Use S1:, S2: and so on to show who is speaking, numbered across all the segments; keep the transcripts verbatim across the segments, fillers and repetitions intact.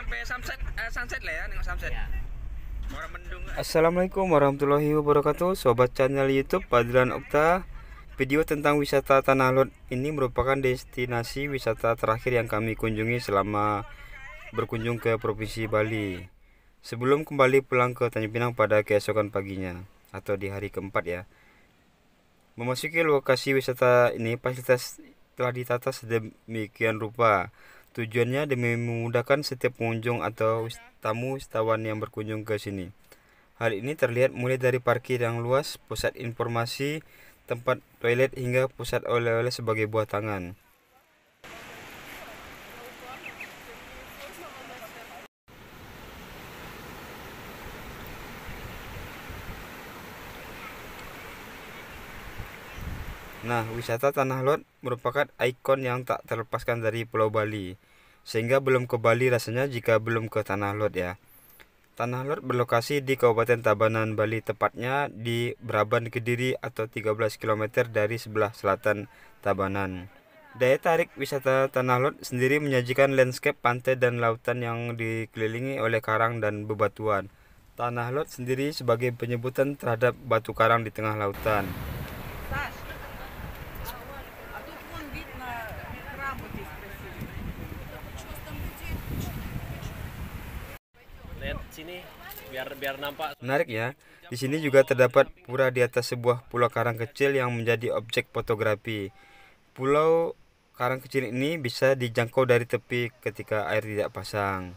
S1: sampai sunset, eh, sunset lah ya, nengok sunset. Ya. Orang mendung.
S2: Assalamualaikum warahmatullahi wabarakatuh, sobat channel YouTube Padran Okta. Video tentang wisata Tanah Lot ini merupakan destinasi wisata terakhir yang kami kunjungi selama berkunjung ke Provinsi Bali. Sebelum kembali pulang ke Tanjung Pinang pada keesokan paginya atau di hari keempat ya. Memasuki lokasi wisata ini, fasilitas telah ditata sedemikian rupa. Tujuannya demi memudahkan setiap pengunjung atau tamu wisatawan yang berkunjung ke sini. Hal ini terlihat mulai dari parkir yang luas, pusat informasi, tempat toilet hingga pusat oleh-oleh sebagai buah tangan. Nah, wisata Tanah Lot merupakan ikon yang tak terlepaskan dari Pulau Bali. Sehingga belum ke Bali rasanya jika belum ke Tanah Lot ya. Tanah Lot berlokasi di Kabupaten Tabanan, Bali, tepatnya di Braban Kediri atau tiga belas kilometer dari sebelah selatan Tabanan. Daya tarik wisata Tanah Lot sendiri menyajikan landscape pantai dan lautan yang dikelilingi oleh karang dan bebatuan. Tanah Lot sendiri sebagai penyebutan terhadap batu karang di tengah lautan.
S3: Lihat sini biar biar nampak.
S2: Menarik ya. Di sini juga terdapat pura di atas sebuah pulau karang kecil yang menjadi objek fotografi. Pulau karang kecil ini bisa dijangkau dari tepi ketika air tidak pasang.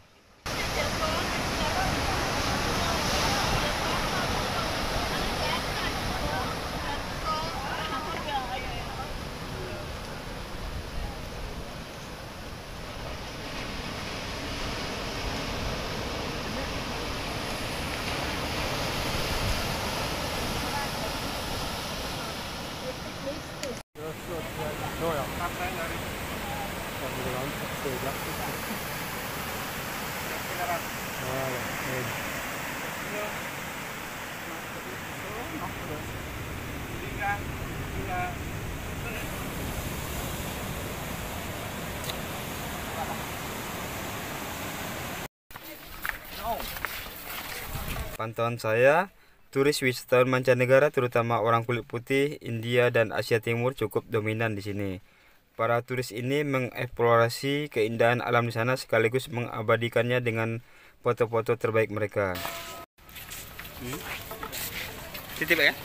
S2: Pantauan saya, turis wisatawan mancanegara terutama orang kulit putih, India dan Asia Timur cukup dominan di sini. Para turis ini mengeksplorasi keindahan alam di sana sekaligus mengabadikannya dengan foto-foto terbaik mereka.
S1: Hmm. Titip ya.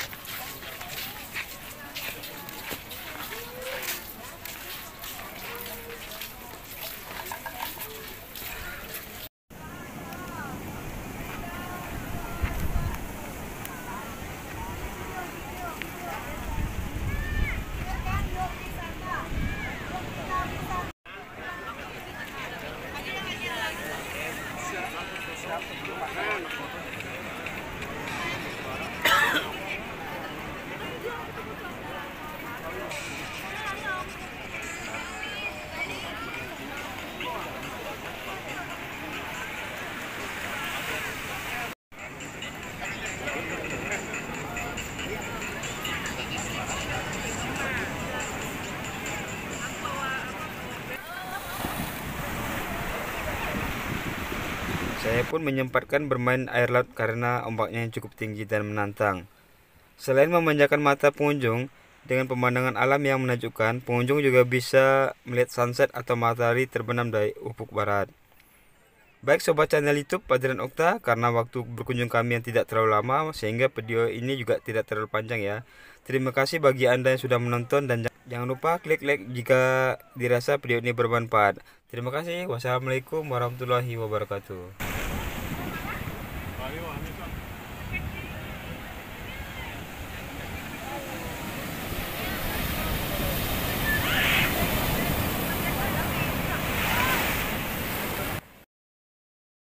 S2: Saya pun menyempatkan bermain air laut karena ombaknya yang cukup tinggi dan menantang. Selain memanjakan mata pengunjung, dengan pemandangan alam yang menakjubkan, pengunjung juga bisa melihat sunset atau matahari terbenam dari ufuk barat. Baik sobat channel YouTube Padran Okta, karena waktu berkunjung kami yang tidak terlalu lama, sehingga video ini juga tidak terlalu panjang ya. Terima kasih bagi Anda yang sudah menonton dan jangan lupa klik like jika dirasa video ini bermanfaat. Terima kasih. Wassalamualaikum warahmatullahi wabarakatuh.